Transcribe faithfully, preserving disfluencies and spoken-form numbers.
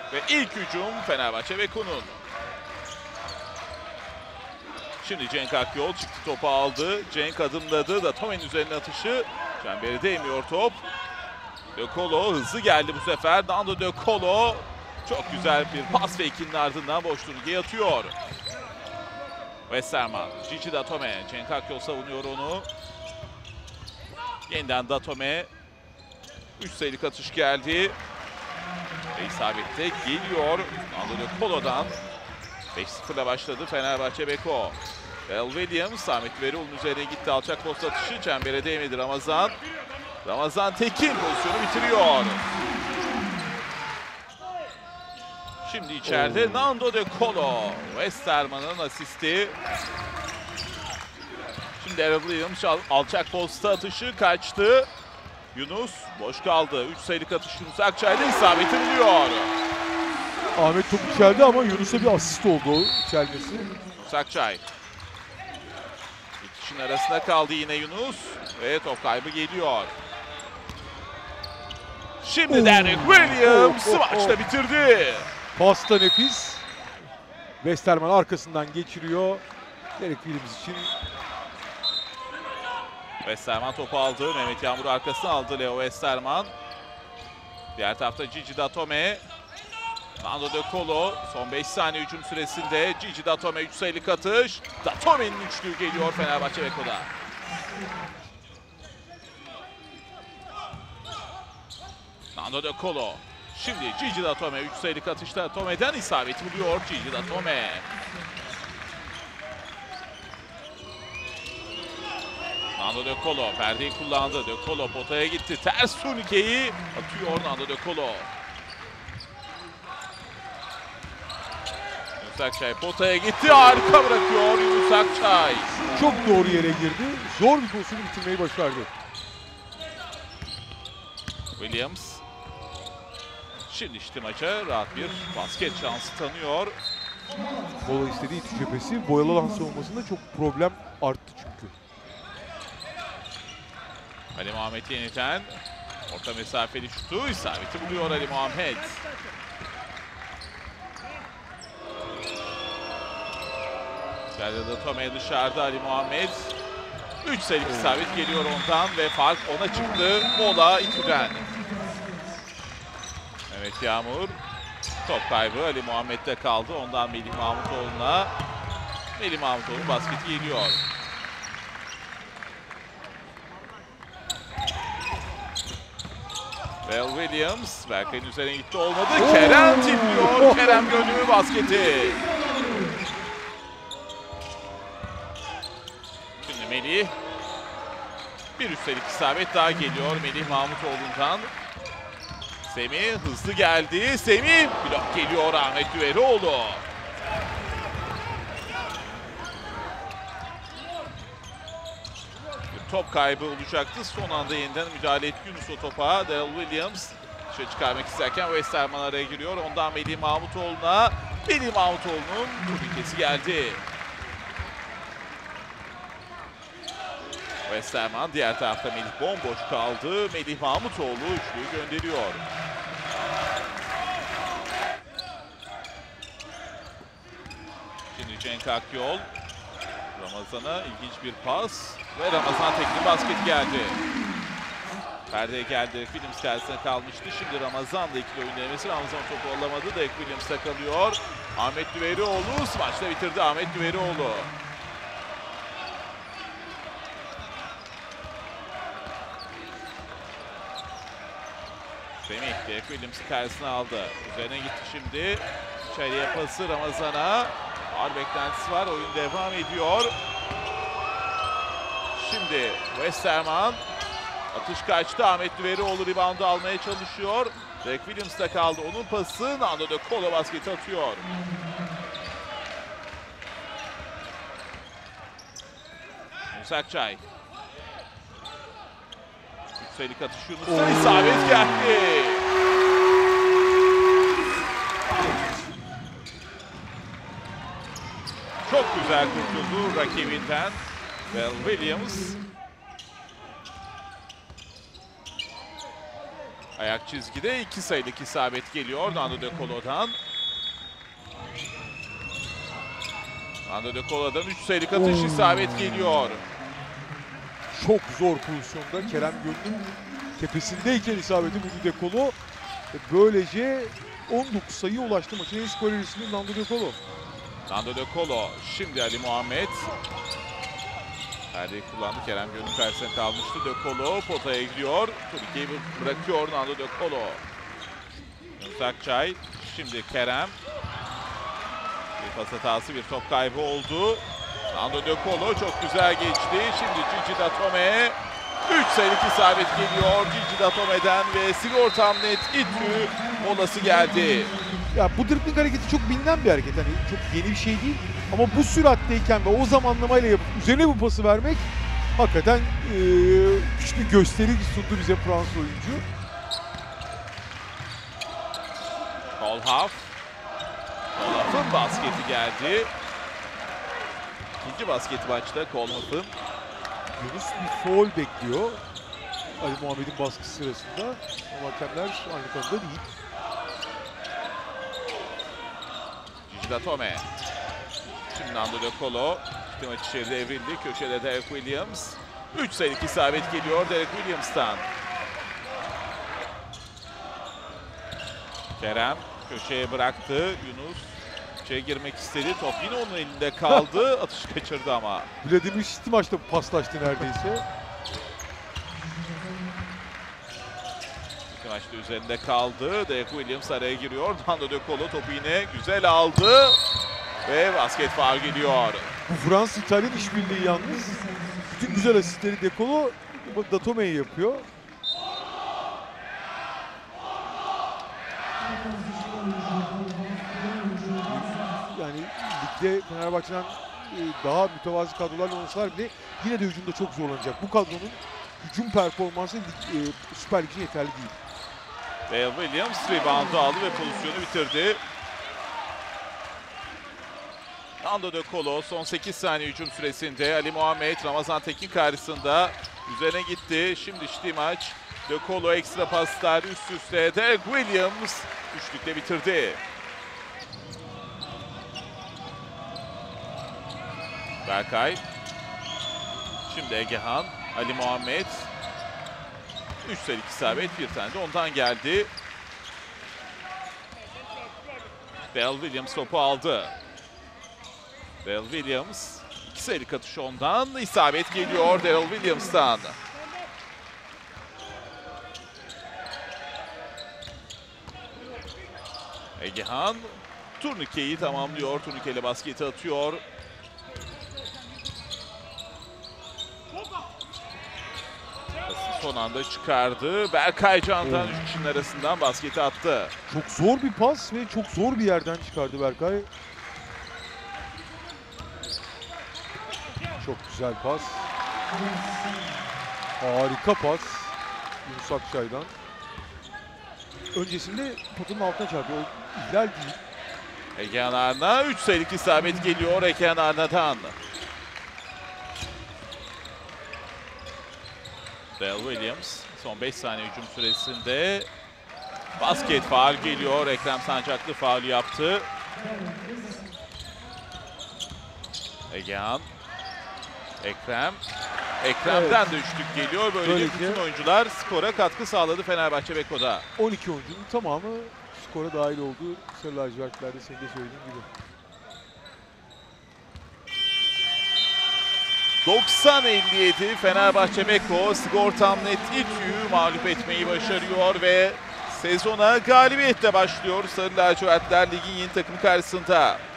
Ve ilk hücum Fenerbahçe Beko'nun. Şimdi Cenk Akyol çıktı, topu aldı. Cenk adımladı. Datome'nin üzerine atışı. Çembere değmiyor top. De Colo hızlı geldi bu sefer. Nando De Colo çok güzel bir pas fake'inin ardından boş döngüye atıyor. Westerman, Gigi Datome. Cenk Akyol savunuyor onu. Yeniden Datome. üç sayılık atış geldi. Ve isabette geliyor. Nando De Colo'dan. beş sıfırla başladı Fenerbahçe Beko. Bell Williams, Ahmet Düveroğlu'nun üzerine gitti. Alçak post atışı. Çembere değmedi Ramazan. Ramazan Tekin pozisyonu bitiriyor. Şimdi içeride Nando De Colo. Westerman'ın asisti. Şimdi Daryl Williams alçak posta atışı kaçtı. Yunus boş kaldı. üç sayılık atış Yunus Akçay'da isabeti buluyor. Ahmet top içerdi ama Yunus'a bir asist oldu o içermesi. Yunus Akçay. İkişin arasında kaldı yine Yunus. Ve top kaybı geliyor. Şimdi Derek Williams oh, oh, maçta oh. bitirdi. Pasta nefis. Westerman arkasından geçiriyor. Derek Williams için. Westerman topu aldı. Mehmet Yağmur arkasına aldı Leo Westerman. Diğer tarafta Gigi Datome. Nando De Colo son beş saniye hücum süresinde. Gigi Datome üç sayılık atış. Datome'nin üçlüğü geliyor Fenerbahçe Beko'da. Nando De Colo. Şimdi Gigi Datome üç sayılık atışta Datome'den isabeti buluyor Gigi Datome. Nando De Colo perdeyi kullandı. De Colo potaya gitti. Ters turnikeyi atıyor Nando De Colo. Yunus Akçay potaya gitti. Harika bırakıyor Yunus Akçay. Çok doğru yere girdi. Zor bir pozisyonu bitirmeyi başardı. Williams. Şimdi işte maça rahat bir basket şansı tanıyor. Bola istediği iti cephesi. Boyalı alan savunmasında çok problem arttı çünkü. Ali Muhammed yeniden orta mesafeli şutu isabeti buluyor Ali Muhammed. Serdar Datome dışarıda Ali Muhammed. üç sayılık isabet geliyor ondan ve fark ona çıktı. Mola İTÜ'den. Mehmet Yağmur. Top kaybı Ali Muhammed'de kaldı. Ondan Melih Mahmutoğlu'na. Melih Mahmutoğlu basketi geliyor. Bell Williams. Berkay'ın üzerine gitti olmadı. Oh! Kerem tipliyor. Kerem gönlü basketi. Şimdi Melih. Bir üstelik isabet daha geliyor Melih Mahmutoğlu'ndan. Semih hızlı geldi. Semih blok geliyor Ahmet Düveroğlu. Bir top kaybı olacaktı. Son anda yeniden müdahale etti Yunus o topa. Daryl Williams dışarı çıkarmak isterken Westerman araya giriyor. Ondan Melih Mahmutoğlu'na. Melih Mahmutoğlu'nun turnikesi geldi. Westerman diğer tarafta Melih bomboş kaldı. Melih Mahmutoğlu üçlüyü gönderiyor. Şimdi Cenk Akyol. Ramazan'a ilginç bir pas. Ve Ramazan tekli basket geldi. Perdeye geldi. Williams tersine kalmıştı. Şimdi Ramazan'da ikili oyun denemesi. Ramazan topu alamadı. Derek Williams'ta kalıyor. Ahmet Düveroğlu smaçta bitirdi Ahmet Düveroğlu. Semih Derek Williams'ı karşısına aldı. Üzerine gitti şimdi. İçeriye pası Ramazan'a. Ağır beklentisi var. Oyun devam ediyor. Şimdi Westerman. Atış kaçtı. Ahmet Düveroğlu reboundu almaya çalışıyor. Derek Williams'ta kaldı. Onun pası. Nando De Colo basketi atıyor. Yunus Akçay. üç sayılık atış Yunus'tan isabet geldi. Çok güzel kurtuldu rakibinden Bell Williams. Ayak çizgide iki sayılık isabet geliyor Nando De Colo'dan. Nando De Colo'dan üç sayılık atış Oo. isabet geliyor. Çok zor pozisyonda Kerem Gönül'ün tepesindeyken isabeti buldu De Colo. Böylece on dokuz sayıya ulaştı maçın en skorer ismi Nando De Colo. Nando De Colo, şimdi Ali Muhammed. Perdeyi kullandı, Kerem Gönül karşısına kalmıştı. De Colo potaya gidiyor. Turnikeyi bırakıyor Nando De Colo. Yunus Akçay, şimdi Kerem. Bir pas hatası, bir top kaybı oldu. Nando De Colo çok güzel geçti. Şimdi Gigi Datome. üç sayılık isabet geliyor Gigi Datome'den ve Sigortamnet İTÜ molası geldi. Ya bu dribbling hareketi çok bilinen bir hareket. Hani çok yeni bir şey değil. Ama bu süratteyken ve o zamanlamayla yapıp üzerine bu pası vermek hakikaten ee, küçük bir gösteri sundu bize Fransız oyuncu. Kohlhoff. Kohlhoff'ın basketi geldi. İkinci basketi maçta Kohlhoff'ın. Yunus bir foul bekliyor Ali Muhammed'in baskısı sırasında. Ama hakemler aynı konuda değil. Gigi Datome. Şimdi Nando De Colo. İşte maç içeri devrildi. Köşede Derek Williams. üç sayılık isabet geliyor Derek Williams'tan. Kerem köşeye bıraktı. Yunus içeri girmek istedi. Top yine onun elinde kaldı. Atışı kaçırdı ama. Vladimir Stimaç'ta paslaştı neredeyse. İki maçta üzerinde kaldı. Derek Williams araya giriyor. Nando De Colo topu yine güzel aldı. Ve basket faul geliyor. Bu Fransız-İtalyan işbirliği yalnız. Bütün güzel asistleri De Colo Datome'ye yapıyor. Yani ligde Fenerbahçe'den daha mütevazi kadrolarla olsalar bile yine de hücumda çok zorlanacak. Bu kadronun hücum performansı lig, e, Süper Lig için yeterli değil. Ve Williams reboundu aldı ve pozisyonu bitirdi. Nando De Colo son sekiz saniye hücum süresinde Ali Muhammed Ramazan Tekin karşısında üzerine gitti. Şimdi Stimaç, De Colo ekstra paslar üst üste. Derek Williams üçlükle bitirdi. Berkay. Şimdi Egehan, Ali Muhammed. üç sayılık isabet, bir tane de ondan geldi. Bell Williams topu aldı. Daryl Williams, iki sayılık atış ondan, isabet geliyor Daryl Williams'tan. Egehan turnikeyi tamamlıyor, turnikeyle basketi atıyor. Son anda çıkardı. Berkay Can'dan üç kişinin arasından basketi attı. Çok zor bir pas ve çok zor bir yerden çıkardı Berkay. Çok güzel pas. Harika pas Yunus Akçay'dan. Öncesinde potanın altına çarptı. O ihlal değil. Egehan Arna üç sayılık isabet geliyor Egehan Arna'dan. Daryl Williams son beş saniye hücum süresinde basket faul geliyor. Ekrem Sancaklı faul yaptı. Egehan. Ekrem. Ekrem'den evet. de üçlük geliyor. Böylece, Böylece bütün oyuncular skora katkı sağladı Fenerbahçe Beko'da. on iki oyuncunun tamamı skora dahil oldu. Sarı lacivertlerde senin de söylediğin gibi. doksan elli yedi Fenerbahçe Beko Sigortamnet İTÜ'yü mağlup etmeyi başarıyor ve sezona galibiyetle başlıyor. Sarı lacivertler ligin yeni takımı karşısında.